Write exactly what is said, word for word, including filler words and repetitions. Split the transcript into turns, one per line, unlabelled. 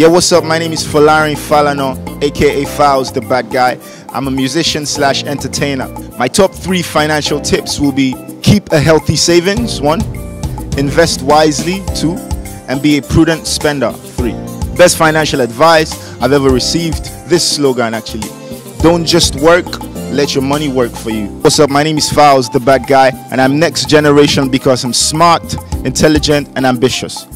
Yeah, what's up? My name is Falari Falano, aka Falz, the bad guy. I'm a musician slash entertainer. My top three financial tips will be: keep a healthy savings, one; invest wisely, two; and be a prudent spender, three. Best financial advice I've ever received: this slogan actually: don't just work, let your money work for you. What's up? My name is Falz, the bad guy, and I'm next generation because I'm smart, intelligent, and ambitious.